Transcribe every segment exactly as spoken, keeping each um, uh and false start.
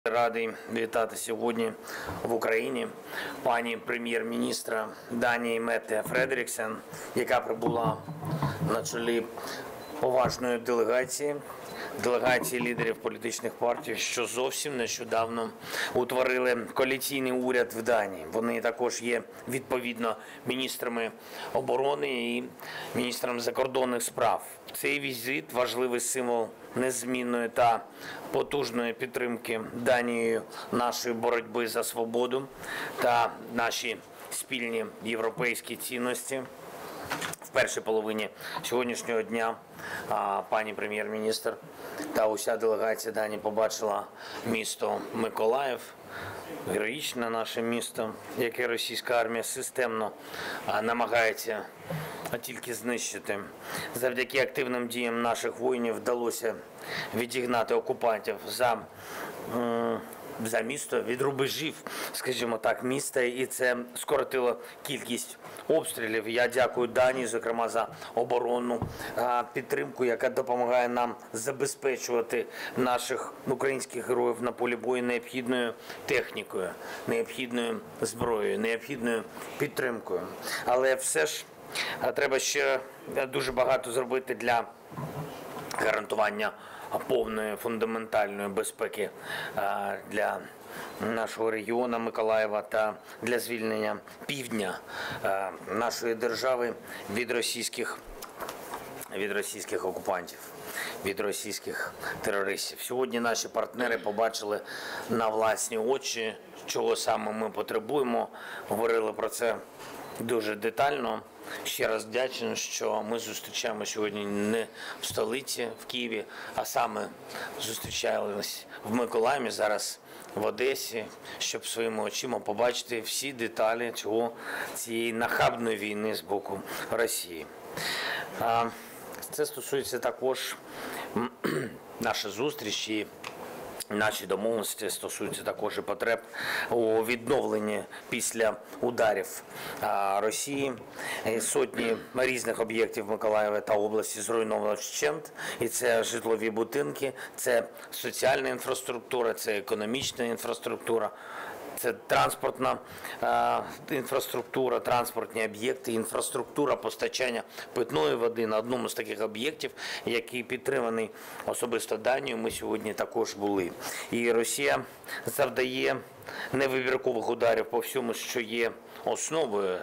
Радий вітати сьогодні в Україні пані прем'єр-міністра Данії Метте Фредеріксен, яка прибула на чолі поважної делегації, делегації лідерів політичних партій, що зовсім нещодавно утворили коаліційний уряд в Данії. Вони також є відповідно міністрами оборони і міністром закордонних справ. Цей візит – важливий символ незмінної та потужної підтримки Данією нашої боротьби за свободу та наші спільні європейські цінності. В першій половині сьогоднішнього дня пані прем'єр-міністр та уся делегація Данії побачила місто Миколаїв, героїчне наше місто, яке російська армія системно намагається тільки знищити. Завдяки активним діям наших воїнів вдалося відігнати окупантів за за місто від рубежів, скажімо так, міста, і це скоротило кількість обстрілів. Я дякую Данії, зокрема, за оборонну підтримку, яка допомагає нам забезпечувати наших українських героїв на полі бою необхідною технікою, необхідною зброєю, необхідною підтримкою. Але все ж треба ще дуже багато зробити для гарантування повної фундаментальної безпеки для нашого регіону Миколаєва та для звільнення півдня нашої держави від російських, від російських окупантів, від російських терористів. Сьогодні наші партнери побачили на власні очі, чого саме ми потребуємо. Говорили про це дуже детально. Ще раз вдячний, що ми зустрічаємо сьогодні не в столиці, в Києві, а саме зустрічаємось в Миколаєві, зараз в Одесі, щоб своїми очима побачити всі деталі цього, цієї нахабної війни з боку Росії. Це стосується також нашої зустрічі. Наші домовленості стосуються також і потреб у відновленні після ударів Росії. Сотні різних об'єктів Миколаєва та області зруйновано вщент. І це житлові будинки, це соціальна інфраструктура, це економічна інфраструктура. Це транспортна е, інфраструктура, транспортні об'єкти, інфраструктура постачання питної води. На одному з таких об'єктів, який підтриманий особисто Данією, ми сьогодні також були. І Росія завдає невибіркових ударів по всьому, що є основою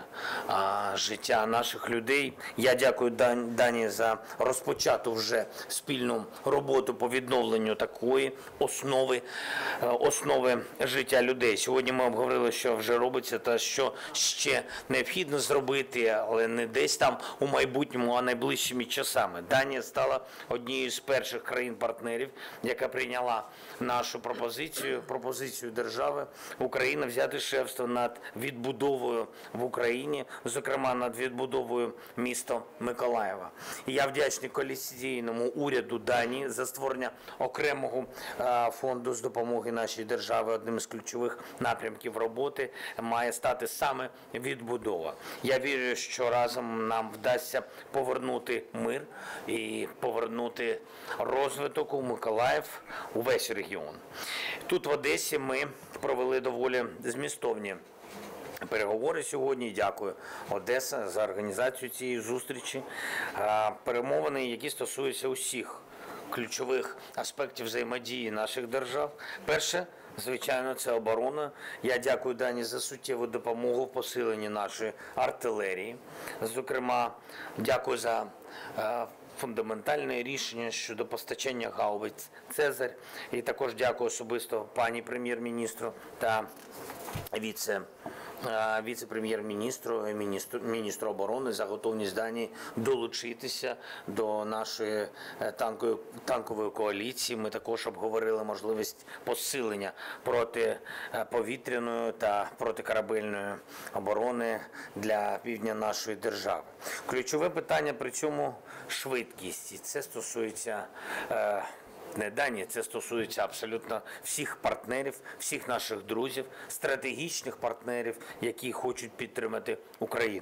а, життя наших людей. Я дякую Данії за розпочату вже спільну роботу по відновленню такої основи, основи життя людей. Сьогодні ми обговорили, що вже робиться та що ще необхідно зробити, але не десь там у майбутньому, а найближчими часами. Данія стала однією з перших країн-партнерів, яка прийняла нашу пропозицію, пропозицію держави України взяти шефство над відбудовою в Україні, зокрема над відбудовою міста Миколаєва. І я вдячний коаліційному уряду Данії за створення окремого фонду з допомоги нашій державі. Одним із ключових напрямків роботи має стати саме відбудова. Я вірю, що разом нам вдасться повернути мир і повернути розвиток у Миколаїв, у весь регіон. Тут в Одесі ми провели доволі змістовні переговори сьогодні. Дякую, Одеса, за організацію цієї зустрічі. Перемовини, які стосуються усіх ключових аспектів взаємодії наших держав. Перше, звичайно, це оборона. Я дякую Данії за суттєву допомогу в посиленні нашої артилерії. Зокрема, дякую за фундаментальне рішення щодо постачання гаубиць «Цезарь». І також дякую особисто пані прем'єр-міністру та віце віце-прем'єр-міністру, міністру, міністру оборони за готовність Данії долучитися до нашої танкової, танкової коаліції. Ми також обговорили можливість посилення протиповітряної та протикорабельної оборони для півдня нашої держави. Ключове питання при цьому – швидкість. І це стосується не Данії, це стосується абсолютно всіх партнерів, всіх наших друзів, стратегічних партнерів, які хочуть підтримати Україну.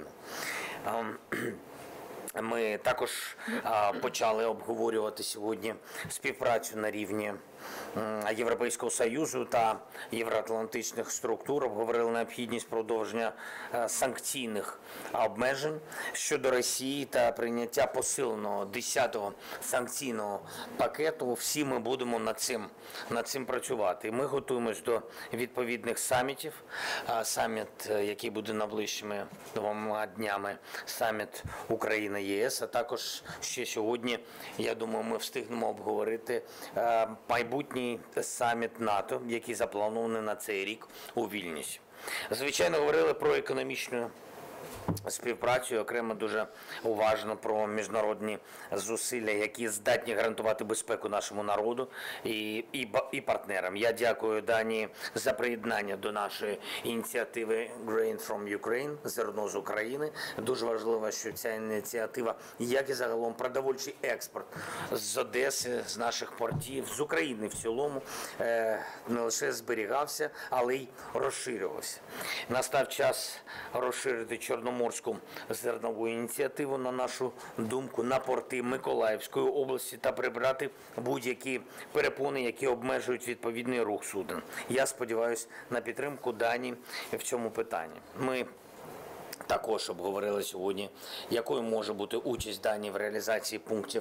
Ми також почали обговорювати сьогодні співпрацю на рівні Європейського Союзу та євроатлантичних структур обговорили необхідність продовження санкційних обмежень щодо Росії та прийняття посиленого десятого санкційного пакету. Всі ми будемо над цим, над цим працювати. Ми готуємось до відповідних самітів. Саміт, який буде найближчими двома днями, саміт Україна-ЄС, а також ще сьогодні, я думаю, ми встигнемо обговорити майбутній саміт НАТО, який запланований на цей рік у Вільнюсі. Звичайно, говорили про економічну співпрацю, окремо дуже уважно про міжнародні зусилля, які здатні гарантувати безпеку нашому народу і, і, і партнерам. Я дякую Данії за приєднання до нашої ініціативи Grain from Ukraine, зерно з України. Дуже важливо, що ця ініціатива, як і загалом продовольчий експорт з Одеси, з наших портів, з України в цілому, не лише зберігався, але й розширювався. Настав час розширити Чорноморську зернову ініціативу, на нашу думку, на порти Миколаївської області та прибрати будь-які перепони, які обмежують відповідний рух суден. Я сподіваюся на підтримку Данії в цьому питанні. Ми також обговорили сьогодні, якою може бути участь Данії в реалізації пунктів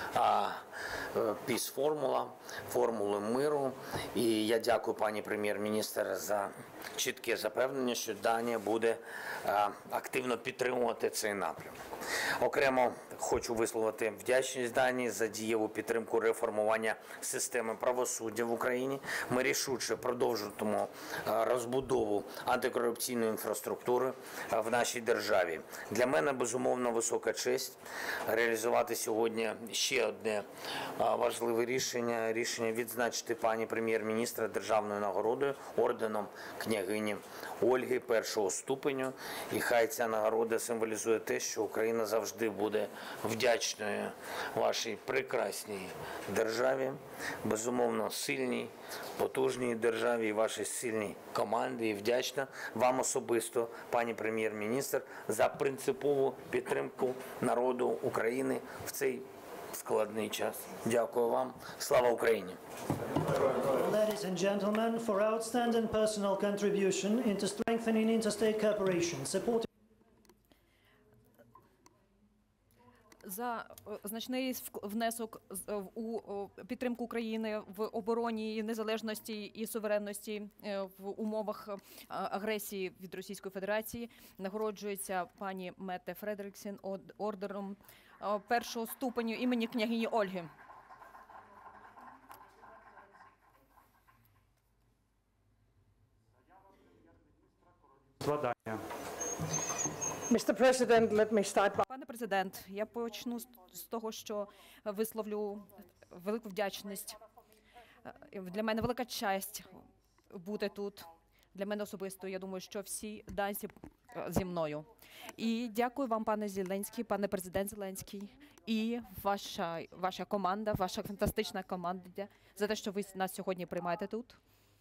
Peace-формула, формули миру. І я дякую пані прем'єр-міністр за чітке запевнення, що Данія буде активно підтримувати цей напрям. Окремо хочу висловити вдячність Данії за дієву підтримку реформування системи правосуддя в Україні. Ми рішуче продовжуємо розбудову антикорупційної інфраструктури в нашій державі. Для мене, безумовно, висока честь реалізувати сьогодні ще одне важливе рішення, рішення відзначити пані прем'єр-міністра державною нагородою, орденом княгині Ольги першого ступеню. І хай ця нагорода символізує те, що Україна завжди буде вдячною вашій прекрасній державі, безумовно сильній, потужній державі і вашій сильній команді. І вдячна вам особисто, пані прем'єр-міністр, за принципову підтримку народу України в цей складний час. Дякую вам. Слава Україні! Ladies and gentlemen, for outstanding personal contribution into strengthening interstate cooperation, supporting за значний внесок у підтримку України в обороні незалежності і суверенності в умовах агресії від Російської Федерації нагороджується пані Метте Фредеріксен орденом першого ступеню імені княгині Ольги. Mr. President, let me start by... Пане президент, я почну з того, що висловлю велику вдячність. Для мене велика честь бути тут. Для мене особисто, я думаю, що всі данці зі мною. І дякую вам, пане Зеленський, пане президент Зеленський, і ваша, ваша команда, ваша фантастична команда, за те, що ви нас сьогодні приймаєте тут.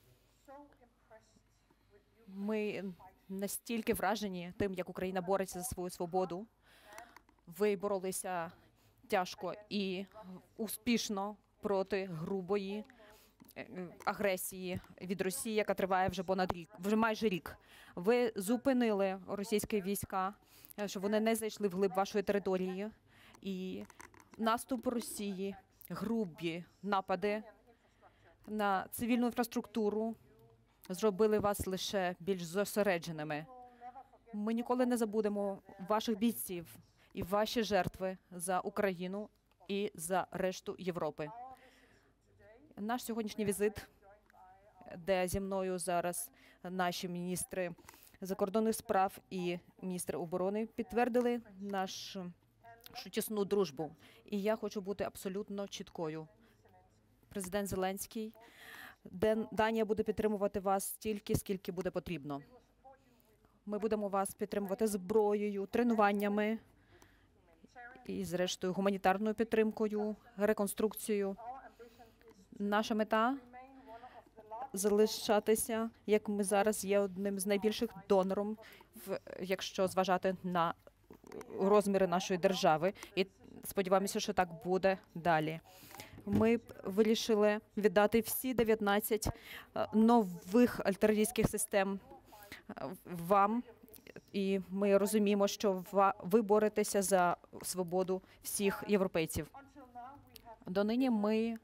Ми настільки вражені тим, як Україна бореться за свою свободу. Ви боролися тяжко і успішно проти грубої агресії від Росії, яка триває вже понад рік, вже майже рік. Ви зупинили російські війська, щоб вони не зайшли вглиб вашої території. І наступ Росії, грубі напади на цивільну інфраструктуру зробили вас лише більш зосередженими. Ми ніколи не забудемо ваших бійців і ваші жертви за Україну і за решту Європи. Наш сьогоднішній візит, де зі мною зараз наші міністри закордонних справ і міністри оборони, підтвердили нашу тісну дружбу. І я хочу бути абсолютно чіткою. Президент Зеленський, Данія буде підтримувати вас стільки, скільки буде потрібно. Ми будемо вас підтримувати зброєю, тренуваннями і, зрештою, гуманітарною підтримкою, реконструкцією. Наша мета – залишатися, як ми зараз є одним з найбільших донором, якщо зважати на розміри нашої держави. І сподіваємося, що так буде далі. ми б вирішили віддати всі дев'ятнадцять е, нових артилерійських систем е, вам. І ми розуміємо, що ва- ви боретеся за свободу всіх європейців. Донині ми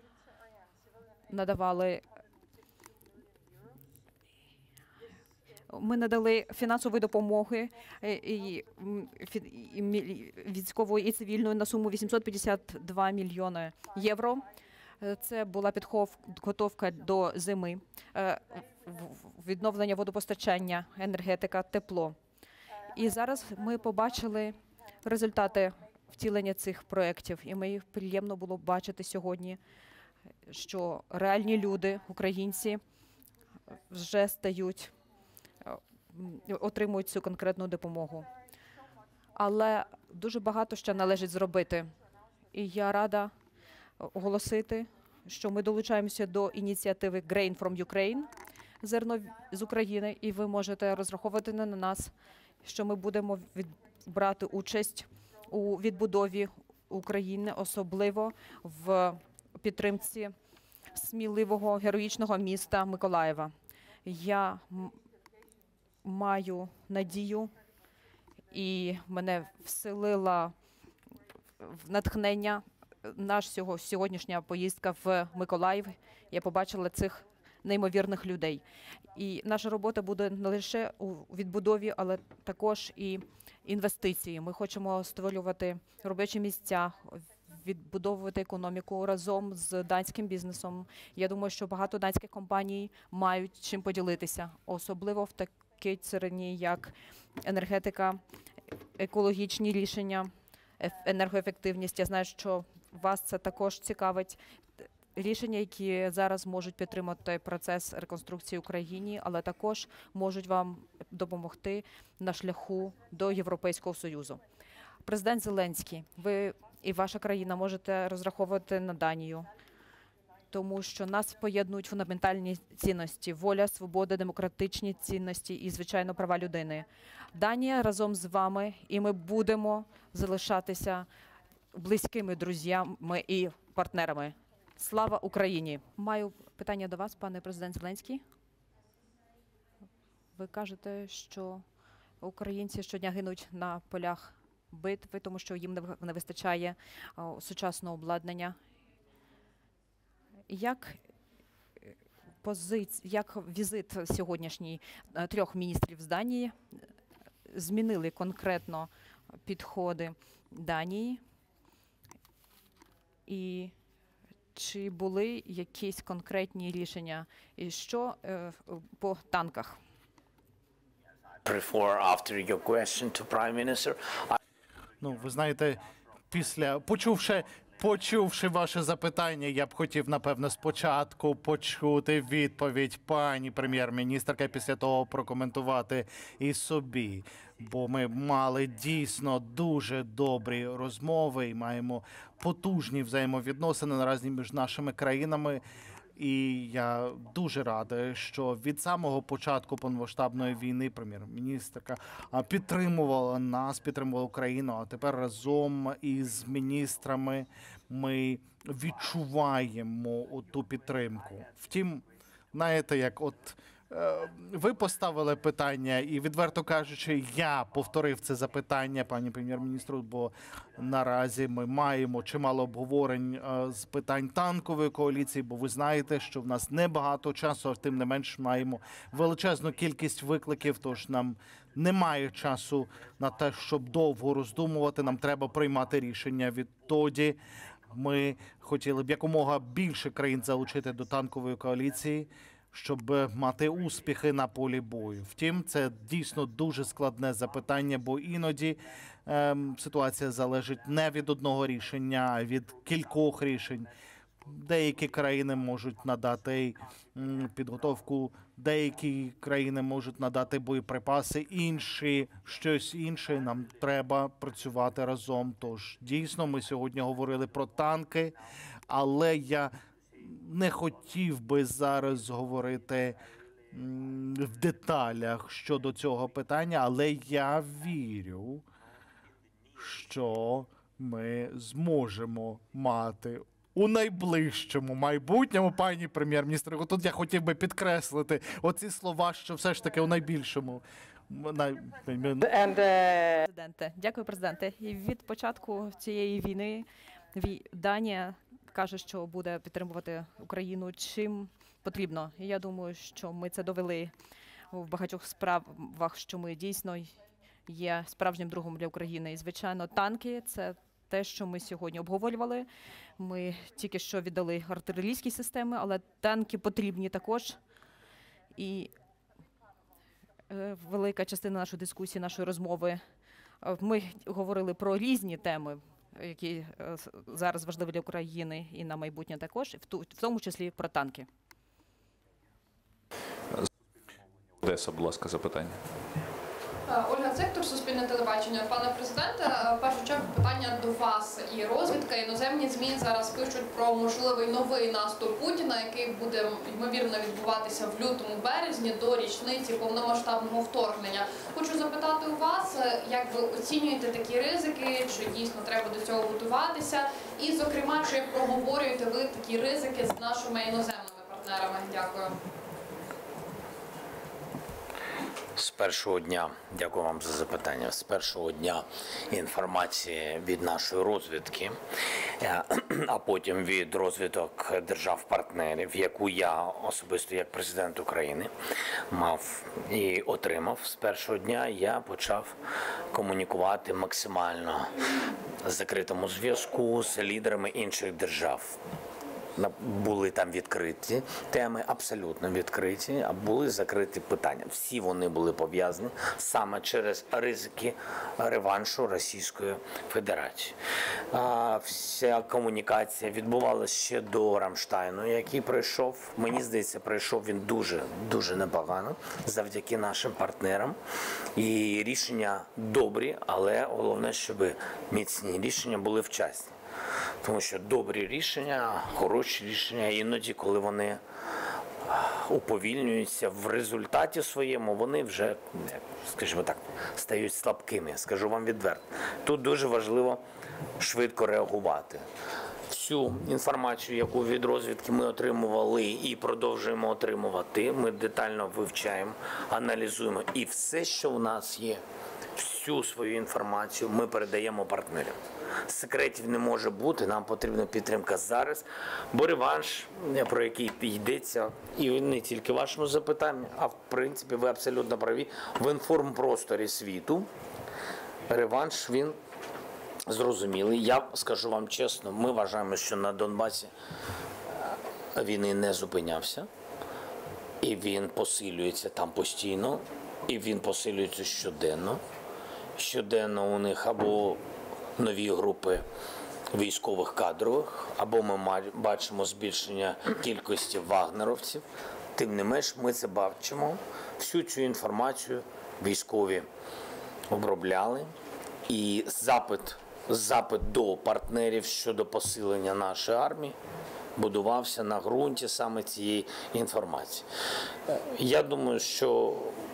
надавали Ми надали фінансової допомоги е, і, м, фі- і мі- військової і цивільної на суму вісімсот п'ятдесят два мільйони євро. Е, Це була підготовка до зими, е, в- в- відновлення водопостачання, енергетика, тепло. І зараз ми побачили результати втілення цих проєктів, і мені приємно було бачити сьогодні, що реальні люди, українці, вже стають, е, м, отримують цю конкретну допомогу. Але дуже багато ще належить зробити. І я рада оголосити, що ми долучаємося до ініціативи Grain from Ukraine, зерно з України, і ви можете розраховувати на нас, що ми будемо від- брати участь у відбудові України, особливо в підтримці сміливого героїчного міста Миколаєва. Я м- маю надію, і мене вселила в натхнення наш сього- сьогоднішня поїздка в Миколаїв. Я побачила цих неймовірних людей. І наша робота буде не лише у відбудові, але також і інвестиції. Ми хочемо створювати робочі місця, відбудовувати економіку разом з данським бізнесом. Я думаю, що багато данських компаній мають чим поділитися, особливо в такій царині, як енергетика, екологічні рішення, еф- енергоефективність. Я знаю, що вас це також цікавить. Рішення, які зараз можуть підтримати процес реконструкції в Україні, але також можуть вам допомогти на шляху до Європейського Союзу. Президент Зеленський, ви і ваша країна можете розраховувати на Данію, тому що нас поєднують фундаментальні цінності: воля, свобода, демократичні цінності і, звичайно, права людини. Данія разом з вами, і ми будемо залишатися близькими друзями і партнерами. Слава Україні! Маю питання до вас, пане президент Зеленський. Ви кажете, що українці щодня гинуть на полях битви, тому що їм не в- не вистачає а, сучасного обладнання. Як е, позиц... як візит сьогоднішній е, трьох міністрів з Данії е, змінили конкретно підходи Данії? І чи були якісь конкретні рішення? І що е, по танках? Before, after your question to Prime Minister, I Ну, ви знаєте, після почувши, почувши ваше запитання, я б хотів, напевно, спочатку почути відповідь пані прем'єр-міністерка, після того прокоментувати і собі. Бо ми мали дійсно дуже добрі розмови і маємо потужні взаємовідносини наразі між нашими країнами. І я дуже радий, що від самого початку повномасштабної війни прем'єр-міністерка а, підтримувала нас, підтримувала Україну. А тепер разом із міністрами ми відчуваємо ту підтримку. Втім, знаєте, як от е, ви поставили питання, і, відверто кажучи, я повторив це запитання пані прем'єр-міністру, бо наразі ми маємо чимало обговорень е, з питань танкової коаліції, бо ви знаєте, що в нас небагато часу, а тим не менш маємо величезну кількість викликів, тож нам немає часу на те, щоб довго роздумувати, нам треба приймати рішення. Відтоді ми хотіли б якомога більше країн залучити до танкової коаліції, щоб мати успіхи на полі бою. Втім, це дійсно дуже складне запитання, бо іноді ем, ситуація залежить не від одного рішення, а від кількох рішень. Деякі країни можуть надати м, підготовку, деякі країни можуть надати боєприпаси, інші щось інше. Нам треба працювати разом. Тож дійсно ми сьогодні говорили про танки, але я не хотів би зараз говорити м, в деталях щодо цього питання, але я вірю, що ми зможемо мати у найближчому майбутньому, пані прем'єр-міністр. Тут я хотів би підкреслити оці слова, що все ж таки у найбільшому. Най... And uh, Президенте, дякую, президенте. І від початку цієї війни ві- Данія каже, що буде підтримувати Україну чим потрібно. І я думаю, що ми це довели в багатьох справах, що ми дійсно є справжнім другом для України. І, звичайно, танки – це те, що ми сьогодні обговорювали. Ми тільки що віддали артилерійські системи, але танки потрібні також. І е, велика частина нашої дискусії, нашої розмови, е, ми говорили про різні теми, які е, с- зараз важливі для України і на майбутнє також, в ту- в тому числі про танки. Одеса, будь ласка, запитання. Е, Ольга Цектор, Суспільне телебачення. Пане президенте, е, в першу чергу питання до вас. І розвідка, іноземні ЗМІ зараз пишуть про можливий новий наступ Путіна, який буде, ймовірно, відбуватися в лютому-березні до річниці повномасштабного вторгнення. Хочу запитати у вас, е, як ви оцінюєте такі ризики, чи дійсно треба до цього готуватися? І, зокрема, чи проговорюєте ви такі ризики з нашими іноземними партнерами? Дякую. З першого дня, дякую вам за запитання, з першого дня інформації від нашої розвідки, е, а потім від розвідок держав-партнерів, яку я особисто як президент України мав і отримав, з першого дня я почав комунікувати максимально в закритому зв'язку з лідерами інших держав. На- Були там відкриті теми, абсолютно відкриті, а були закриті питання. Всі вони були пов'язані саме через ризики реваншу Російської Федерації. А, Вся комунікація відбувалася ще до Рамштайну, який пройшов. Мені здається, пройшов він дуже, дуже непогано завдяки нашим партнерам. І рішення добрі, але головне, щоб міцні рішення були вчасні. Тому що добрі рішення, хороші рішення, іноді, коли вони уповільнюються в результаті своєму, вони вже, скажімо так, стають слабкими. Скажу вам відверто. Тут дуже важливо швидко реагувати. Всю інформацію, яку від розвідки ми отримували і продовжуємо отримувати, ми детально вивчаємо, аналізуємо. І все, що в нас є, всю свою інформацію ми передаємо партнерам. Секретів не може бути, нам потрібна підтримка зараз, бо реванш, про який йдеться, і не тільки в вашому запитанні, а в принципі ви абсолютно праві, в інформпросторі світу реванш, він зрозумілий. Я скажу вам чесно, ми вважаємо, що на Донбасі війни не зупинявся, і він посилюється там постійно, і він посилюється щоденно. Щоденно у них або нові групи військових кадрових, або ми ма- бачимо збільшення кількості вагнеровців. Тим не менш, ми це бачимо. Всю цю інформацію військові обробляли. І запит, запит до партнерів щодо посилення нашої армії будувався на ґрунті саме цієї інформації. Я думаю, що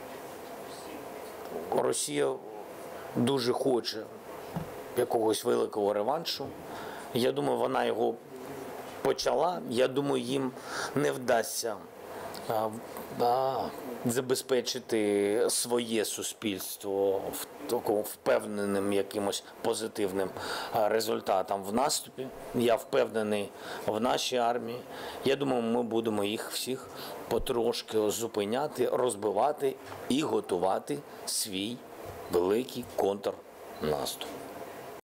Росія дуже хоче якогось великого реваншу. Я думаю, вона його почала. Я думаю, їм не вдасться а, а, забезпечити своє суспільство в такому впевненим якимось позитивним а, результатом в наступі. Я впевнений в нашій армії. Я думаю, ми будемо їх всіх потрошки зупиняти, розбивати і готувати свій великий контрнаступ.